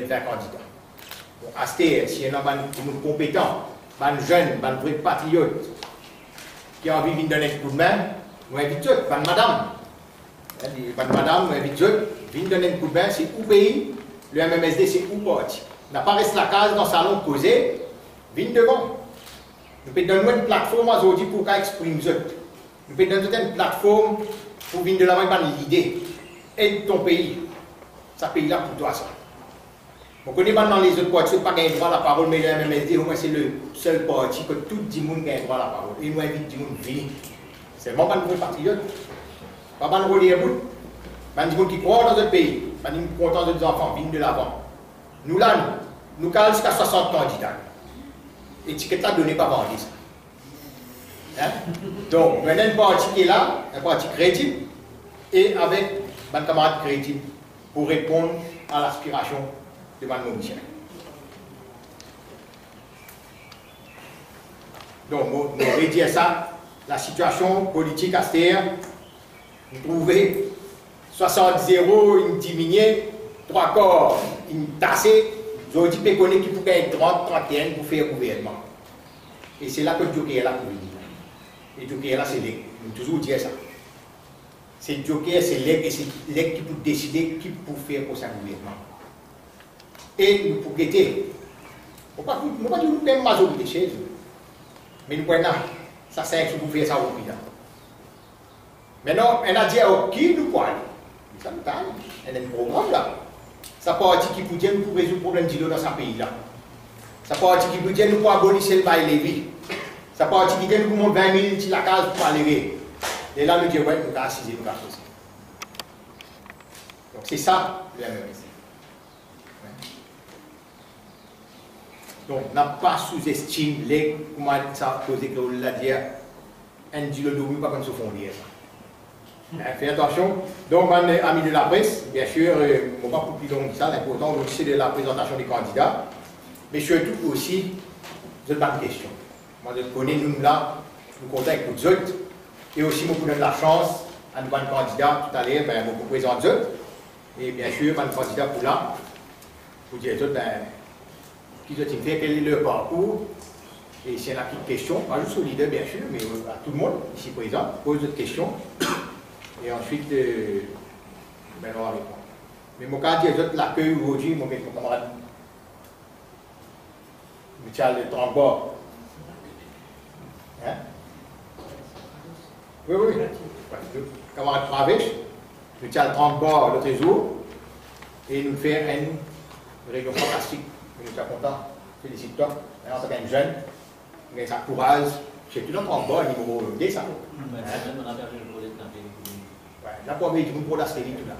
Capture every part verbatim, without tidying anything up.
vingt candidats. Bon, à ce stade, si on a des compétents, des jeunes, des vrais patriotes, qui ont envie de venir donner un coup de main, nous invitons, des madame, des madame, nous invitons, venir donner un coup de main, c'est où pays, le M M S D, c'est où parti. On n'a pas resté la case dans le salon posé, venir devant. Nous pouvons donner une plateforme aujourd'hui pour qu'on exprime ça. Nous pouvons donner une plateforme pour venir de l'avant par l'idée. Aide ton pays. Ça pays là pour toi ça. On ne connaît pas dans les autres partis, pas qu'il y a droit à la parole, mais le M M S D, au moins c'est le seul parti que tout le monde a droit à la parole. Et nous invitons tout le monde à venir. C'est vraiment pas de patriotes. Pas de relier à bout. Pas de gens qui croient dans notre pays. Pas de gens qui croient dans nos enfants, viennent de l'avant. Nous là, nous, nous calons jusqu'à soixante candidats. Étiquette là donnée par vendredi. Hein? Donc, maintenant, un parti qui est là, un parti crédible, et avec un camarade crédible pour répondre à l'aspiration de Mme Michel. Donc, nous allons dire ça, la situation politique à Stère, vous trouvez soixante zéro, une diminuée, trois corps, une tassée. Vous avez dit que qui peut être trente, trente et un pour faire le gouvernement. Et c'est là que le Joker est là pour venir. Et le Joker est là, c'est l'aigle. Nous toujours dire ça. C'est le Joker, c'est l'aigle, et c'est l'aigle qui peut décider qui peut faire pour sa gouvernement. Et nous pouvons guetter. Nous ne pouvons pas dire que nous sommes majorité chez eux. Mais nous pouvons dire, ça c'est que vous faire ça au pays. Maintenant, on a dit à qui nous pouvons aller. Ça nous parle. Il y a un programme là. Ça parti qui peut dire nous pour résoudre le problème de l'eau dans ce pays-là. Ça parti qui peut dire nous pour abolir le bail lévi. Ça parti qui dit nous pour monter vingt mille sur la case pour aller. Et là, nous disons, ouais, nous avons assisé, nous avons fait. Donc c'est ça le M M S. Donc, on n'a pas sous-estimé les, comment ça a posé que vous l'avez dit, un dit le domaine, pas comme se font dire ça. Faites attention. Donc, amis de la presse, bien sûr, on ne va pas plus long que ça, l'important c'est de la présentation des candidats, mais surtout aussi, vous n'avez pas de questions. Moi, je connais, nous là, nous comptons avec vous autres, et aussi, nous vous donne la chance à nous un candidat tout à l'heure, ben, vous présentez autres, et bien sûr, un candidat pour là, vous dire autres, ben, qui doit fait, quel est leur parcours, et s'il y a une petite question, pas juste au leader, bien sûr, mais à tout le monde ici présent, pose d'autres questions. Et ensuite, euh, ben, on va répondre. Mais mon cas, il y a l'accueil aujourd'hui, mon camarade Michel Trambord. Hein? Oui, oui. Le camarade Travis, Michel Trambord, l'autre jour, et nous fait une réunion fantastique. Nous sommes contents. Félicite-toi. En tant qu'un jeune, mais ça courage. C'est tout notre Trambord, numéro deux, ça. La première équipe pour la série tout là.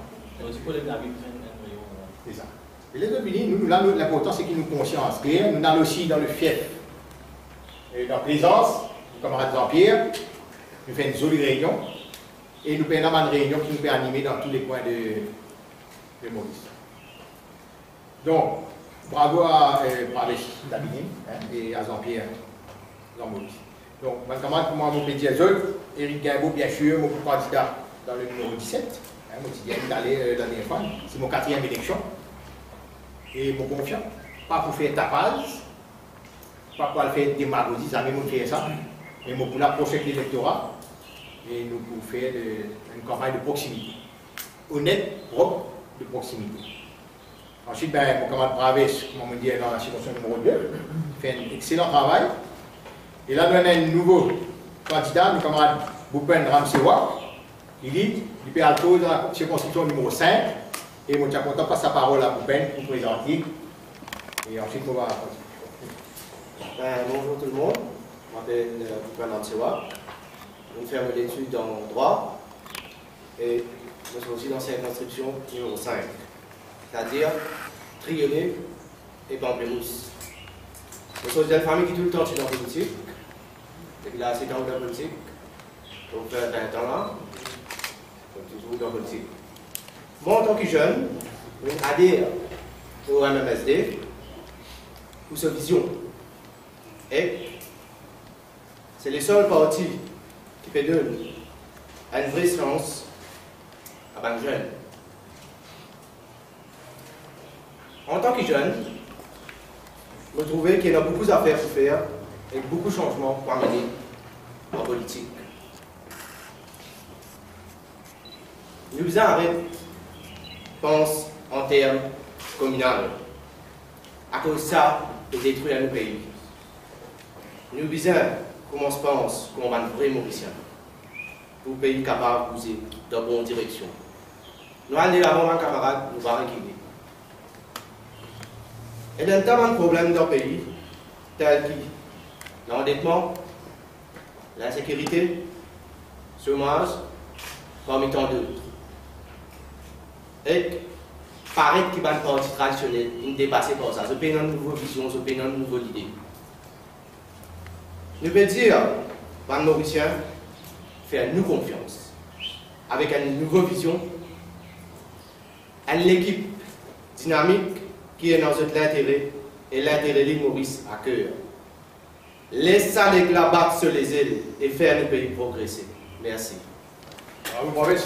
C'est ça. Et les autres unis, nous, là, l'important c'est qu'ils nous conscience claire. Nous allons aussi dans le fief. Et dans Plaisance, le camarade Jean-Pierre, nous faisons une jolie réunion. Et nous faisons une réunion qui nous peut animer dans tous les coins de, de Maurice. Donc, bravo à euh, Dabinim hein, et à Jean-Pierre dans Maurice. Donc, ma camarade, pour moi, mon petit autres, Éric Guimbaud, bien sûr, mon candidat dans le numéro dix-sept, hein, moi je dis d'aller euh, dans les fois, c'est mon quatrième élection. Et mon confiant, pas pour faire tapage, pas pour faire démagogie, ça même faire ça, mais pour la prochaine électorat, et nous pour faire de, une campagne de proximité. Honnête, propre, de proximité. Ensuite, ben, mon camarade Braves, comme on me dit dans la situation numéro deux, fait un excellent travail. Et là, nous avons un nouveau candidat, mon camarade Boupen Ramsewa. Il dit, il peut aller dans la circonscription numéro cinq, et je suis content de passer la parole à Boupen pour présenter. Et ensuite, on va continuer. Ben, bonjour tout le monde, je m'appelle Boupen Ramsewa. Je fais mes études en droit, et je suis aussi dans la circonscription numéro cinq, c'est-à-dire Triolet et Pamplemousse. Je suis dans une famille qui tout le temps est dans la politique, depuis là, c'est dans la politique, donc fait vingt ans là. Toujours dans la politique. Moi, en tant que jeune, je adhère au M M S D pour sa vision. Et c'est le seul parti qui peut donner une vraie chance à un jeune. En tant que jeune, je trouvais qu'il y a beaucoup d'affaires à faire et beaucoup de changements pour amener en politique. Nous faisons un pense en termes communaux. À cause de ça, de détruire nos pays. Nous visons, comment on pense, qu'on va un vrai Mauricien, pour un pays capable de bouger dans la bonne direction. Nous allons dire avant, mes camarades, nous allons réguler. Et il y a tellement de problèmes dans le pays, tels que l'endettement, l'insécurité, le chômage, parmi tant d'autres. Et paraît qu'il va une partie traditionnelle, il dépasse par ça. Je peux une nouvelle vision, je peux une nouvelle idée. Nous pouvons dire, les Mauriciens, faire nous confiance, avec une nouvelle vision, une équipe dynamique qui est dans notre intérêt et l'intérêt de Maurice à cœur. Laissez la battre sur les ailes et faire le pays progresser. Merci. Bravo, Maurice.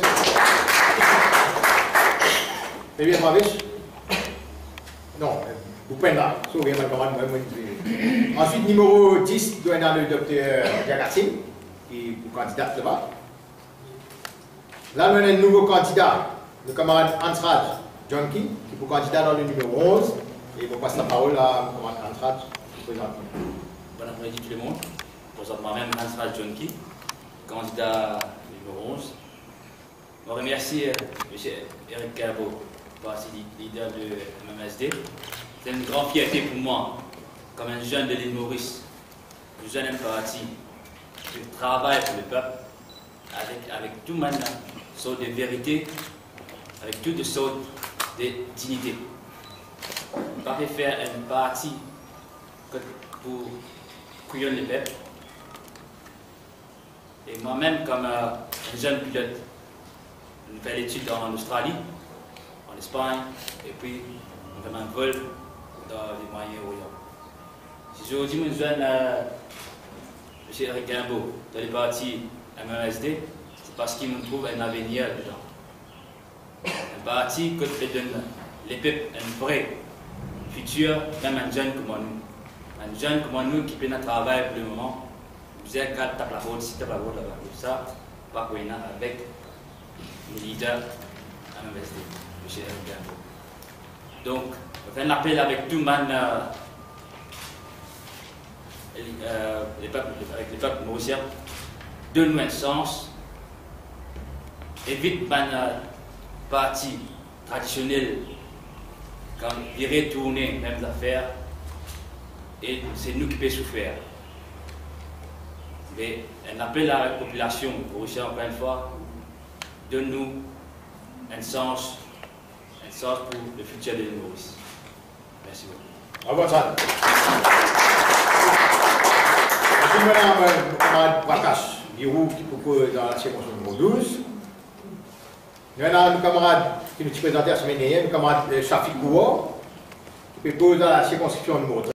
Eh bien, Maurice. Non, vous prenez là. Sauvez ma camarade, moi, moi. Ensuite, numéro dix, doit être le docteur Diagatine, qui est candidat là-bas. Là, nous avons un nouveau candidat, le camarade Ansraj Jonki, qui est candidat dans le numéro onze. Et je passe la parole à le camarade Ansraj pour présenter. Bon après-midi tout le monde. Je présente moi-même Ansraj Jonki, candidat numéro onze. Je remercie M. Eric Cabo, parti leader de M M S D. C'est une grande fierté pour moi, comme un jeune de l'île Maurice, un jeune parti qui travaille pour le peuple, avec, avec tout maintenant sorte de vérité, avec toutes sortes de dignité. On ne peut pas faire un parti pour couillonner le peuple. Et moi-même, comme euh, un jeune pilote, je fais l'étude en Australie, en Espagne, et puis on fait un vol dans les Moyen-Orient. Si je vous dis, je jeune euh, M. Eric Guimbaud, dans les partis M M S D, c'est parce qu'il me trouve un avenir dedans. Un parti qui donne les peuples un vrai futur, même un jeune comme nous. Un jeune comme nous qui peut notre travail pour le moment. Vous êtes quatre tape la route, si tape la route là-bas, comme ça, pas qu'on avec le leader M M S D, M. Eric Guimbaud. Donc, on fait un appel avec tout le monde, euh, euh, les peuples, avec les peuples mauriciens, donne-nous un sens, évite les euh, partis traditionnels, quand ils retournent les mêmes affaires, et c'est nous qui pouvons souffrir. Mais un appel à la population mauricienne, encore une fois, donne-nous un sens, un sens pour le futur de l'île Maurice. Merci beaucoup. Bravo, Sam. Merci, madame camarade Prakash Birou, qui propose dans la circonscription numéro douze. Nous avons un camarade qui nous présente la semaine dernière, le camarade Shafik Gouwa, qui propose dans la circonscription numéro treize.